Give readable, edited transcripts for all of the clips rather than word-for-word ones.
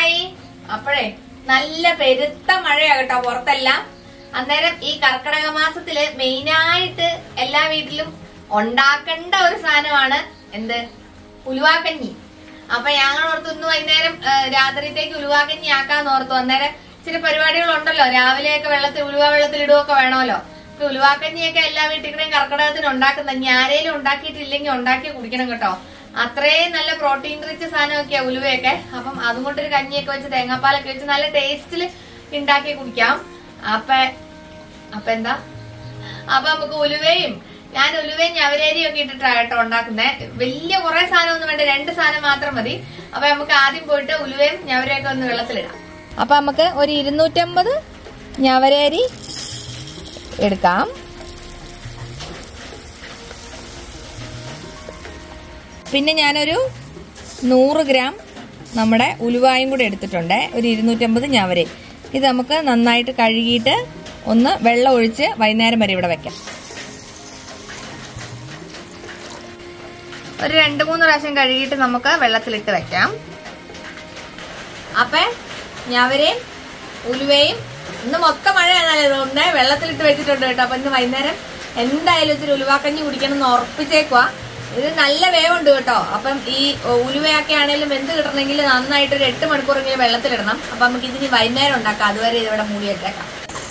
Hi. അപ്പോഴേ നല്ല പെരുത്ത മഴയാകട്ടോ പുറത്തെല്ലാം. അന്നേരം ഈ കർക്കിടക മാസത്തില് മെയിനായിട്ട് എല്ലാ വീട്ടിലും ഉണ്ടാക്കേണ്ട ഒരു സാധനമാണ് എന്ത്, ഉലുവാക്കഞ്ഞി. അപ്പൊ ഞങ്ങൾ ഓർത്തു ഇന്ന് വൈകുന്നേരം രാത്രിത്തേക്ക് ഉലുവാക്കഞ്ഞി ആക്കാന്ന് ഓർത്തു. അന്നേരം ഇച്ചിരി പരിപാടികളുണ്ടല്ലോ, രാവിലെയൊക്കെ ഉലുവ വെള്ളത്തിലിടുകയൊക്കെ വേണമല്ലോ. ഇപ്പൊ ഉലുവാക്കഞ്ഞിയൊക്കെ എല്ലാ വീട്ടിലും കർക്കിടകത്തിന് ഉണ്ടാക്കുന്ന, ആരേലും ഉണ്ടാക്കിയിട്ടില്ലെങ്കിൽ ഉണ്ടാക്കി കുടിക്കണം കേട്ടോ. അത്രയും നല്ല പ്രോട്ടീൻ റിച്ച് സാധനമൊക്കെയാ ഉലുവയൊക്കെ. അപ്പം അതുകൊണ്ടൊരു കഞ്ഞിയൊക്കെ വെച്ച് തേങ്ങാപ്പാലൊക്കെ വെച്ച് നല്ല ടേസ്റ്റിൽ ഉണ്ടാക്കി കുടിക്കാം. അപ്പൊ എന്താ, അപ്പൊ നമുക്ക് ഞാൻ ഉലുവയും ഞവരേരിയും ഒക്കെ ഇട്ടിട്ടാണ് കേട്ടോ ഉണ്ടാക്കുന്നത്. വലിയ കുറെ സാധനം ഒന്നും വേണ്ട, 2 സാധനം മാത്രം മതി. അപ്പൊ നമുക്ക് ആദ്യം പോയിട്ട് ഉലുവയും ഞവരയൊക്കെ ഒന്ന് വെള്ളത്തിലിടാം. അപ്പൊ നമുക്ക് ഒരു 250 ഞവരേരി എടുക്കാം. പിന്നെ ഞാനൊരു 100 ഗ്രാം നമ്മുടെ ഉലുവായും കൂടെ എടുത്തിട്ടുണ്ട്. ഒരു 250 ഞവരയും. ഇത് നമുക്ക് നന്നായിട്ട് കഴുകിയിട്ട് ഒന്ന് വെള്ളം ഒഴിച്ച് വൈകുന്നേരം വരെ ഇവിടെ വെക്കാം. ഒരു 2-3 പ്രാവശ്യം കഴുകിയിട്ട് നമുക്ക് വെള്ളത്തിലിട്ട് വെക്കാം. അപ്പൊ ഞവരയും ഉലുവയും ഇന്ന് മൊത്തം മഴയാണല്ലോ, ഒന്ന് വെള്ളത്തിലിട്ട് വെച്ചിട്ടുണ്ട് കേട്ടോ. അപ്പൊ ഇന്ന് വൈകുന്നേരം എന്തായാലും ഇത്തിരി ഉലുവാക്കഞ്ഞി കുടിക്കണം എന്ന് ഉറപ്പിച്ചേക്കുവാ. ഇത് നല്ല വേവുണ്ട് കേട്ടോ. അപ്പം ഈ ഉലുവയൊക്കെ ആണെങ്കിലും വെന്ത് കിട്ടണമെങ്കിൽ നന്നായിട്ട് ഒരു 8 മണിക്കൂറെങ്കിലും വെള്ളത്തിലിടണം. അപ്പൊ നമുക്ക് ഇതിന് വൈകുന്നേരം ഉണ്ടാക്കാം. അതുവരെ ഇതിവിടെ മൂടി വെച്ചേക്കാം.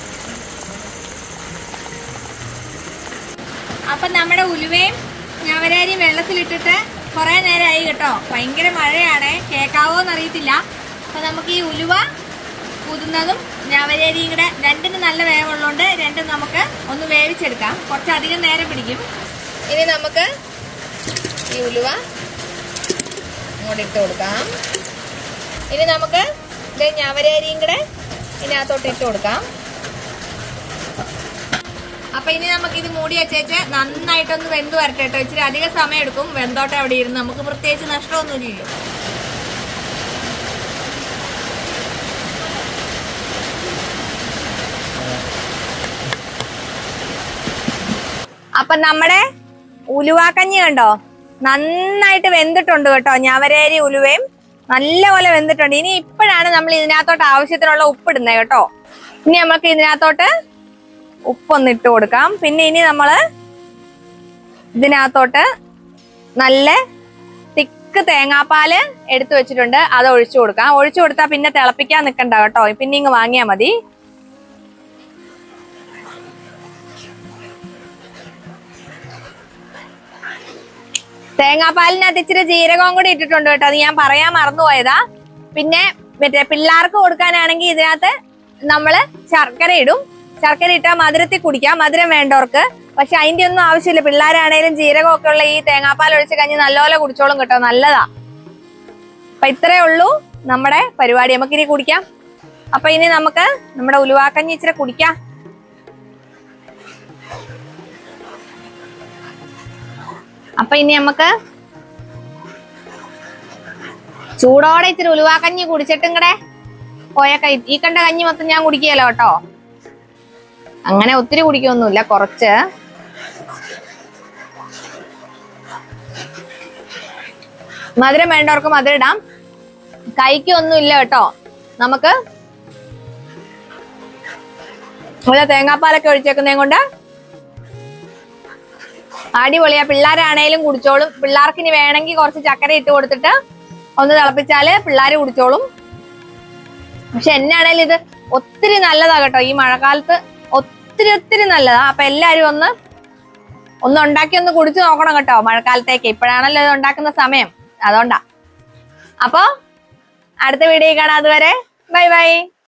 അപ്പൊ നമ്മുടെ ഉലുവയും ഞവരേരിയും വെള്ളത്തിലിട്ടിട്ട് കുറെ നേരമായി കേട്ടോ. ഭയങ്കര മഴയാണ്, കേൾക്കാവോന്ന് അറിയത്തില്ല. അപ്പൊ നമുക്ക് ഈ ഉലുവ കുതുന്നതും ഞവരേരിയും കൂടെ രണ്ടിന് നല്ല വേവുള്ളതുകൊണ്ട് രണ്ടും നമുക്ക് ഒന്ന് വേവിച്ചെടുക്കാം. കുറച്ചധികം നേരം പിടിക്കും. ഇനി നമുക്ക് ഈ ഉലുവ ഇങ്ങോട്ട് ഇട്ട് കൊടുക്കാം. ഇനി നമുക്ക് ഇത് ഞവരേരിയും കൂടെ ഇതിനകത്തോട്ട് ഇട്ട് കൊടുക്കാം. അപ്പൊ ഇനി നമുക്ക് ഇത് മൂടി വെച്ചേച്ച് നന്നായിട്ടൊന്ന് വെന്ത് വരട്ടെ കേട്ടോ. ഇച്ചിരി അധികം സമയം എടുക്കും. വെന്തോട്ടെ അവിടെ ഇരുന്ന്, നമുക്ക് പ്രത്യേകിച്ച് നഷ്ടമൊന്നുമില്ലല്ലോ. അപ്പൊ നമ്മുടെ ഉലുവാക്കഞ്ഞി കണ്ടോ നന്നായിട്ട് വെന്തിട്ടുണ്ട് കേട്ടോ. ഞവരേരി ഉലുവയും നല്ലപോലെ വെന്തിട്ടുണ്ട്. ഇനി ഇപ്പോഴാണ് നമ്മൾ ഇതിനകത്തോട്ട് ആവശ്യത്തിനുള്ള ഉപ്പിടുന്നത് കേട്ടോ. ഇനി നമുക്ക് ഇതിനകത്തോട്ട് ഉപ്പൊന്നിട്ട് കൊടുക്കാം. പിന്നെ ഇനി നമ്മള് ഇതിനകത്തോട്ട് നല്ല തിക്ക് തേങ്ങാപ്പാല് എടുത്തു വെച്ചിട്ടുണ്ട്, അത് ഒഴിച്ചു കൊടുക്കാം. ഒഴിച്ചു കൊടുത്താൽ പിന്നെ തിളപ്പിക്കാൻ നിൽക്കണ്ട കേട്ടോ, പിന്നെ ഇങ്ങ് വാങ്ങിയാൽ മതി. തേങ്ങാപ്പാലിനകത്ത് ഇച്ചിരി ജീരകവും കൂടി ഇട്ടിട്ടുണ്ട് കേട്ടോ. അത് ഞാൻ പറയാൻ മറന്നുപോയതാ. പിന്നെ മറ്റേ പിള്ളേർക്ക് കൊടുക്കാനാണെങ്കിൽ ഇതിനകത്ത് നമ്മള് ശർക്കര ഇടും. ശർക്കര ഇട്ടാൽ മധുരത്തിൽ കുടിക്കാം, മധുരം വേണ്ടവർക്ക്. പക്ഷെ അതിന്റെ ഒന്നും ആവശ്യമില്ല. പിള്ളേരാണേലും ജീരകമൊക്കെ ഉള്ള ഈ തേങ്ങാപ്പാൽ ഒഴിച്ച് കഴിഞ്ഞ് നല്ലപോലെ കുടിച്ചോളും കേട്ടോ, നല്ലതാ. അപ്പൊ ഇത്രേ ഉള്ളൂ നമ്മുടെ പരിപാടി. നമുക്കിനി കുടിക്കാം. അപ്പൊ ഇനി നമുക്ക് നമ്മുടെ ഉലുവാക്കഞ്ഞി ഇച്ചിരി കുടിക്കാം. അപ്പൊ ഇനി നമുക്ക് ചൂടോടെ ഇച്ചിരി ഉലുവാക്കഞ്ഞി കുടിച്ചിട്ടും കൂടെ പോയൊക്കെ ഈ കണ്ട കഞ്ഞി മൊത്തം ഞാൻ കുടിക്കുകയല്ലോ കേട്ടോ. അങ്ങനെ ഒത്തിരി കുടിക്കൊന്നുമില്ല, കുറച്ച്. മധുരം വേണ്ടവർക്ക് മധുരം ഇടാം, കൈക്കൊന്നും ഇല്ല കേട്ടോ. നമുക്ക് ഇവിടെ തേങ്ങാപ്പാലൊക്കെ ഒഴിച്ചേക്കുന്നതും കൊണ്ട് അടിപൊളിയാ. പിള്ളേരാണേലും കുടിച്ചോളും. പിള്ളേർക്ക് ഇനി വേണമെങ്കിൽ കുറച്ച് ചക്കര ഇട്ട് കൊടുത്തിട്ട് ഒന്ന് തിളപ്പിച്ചാല് പിള്ളേര് കുടിച്ചോളും. പക്ഷെ എന്നാണേലും ഇത് ഒത്തിരി നല്ലതാ കേട്ടോ. ഈ മഴക്കാലത്ത് ഒത്തിരി നല്ലതാ. അപ്പൊ എല്ലാരും ഒന്ന് ഉണ്ടാക്കി ഒന്ന് കുടിച്ചു നോക്കണം കേട്ടോ മഴക്കാലത്തേക്ക്. ഇപ്പോഴാണല്ലോ ഇത് ഉണ്ടാക്കുന്ന സമയം, അതുകൊണ്ടാ. അപ്പൊ അടുത്ത വീഡിയോ കാണാം. അതുവരെ ബൈ ബൈ.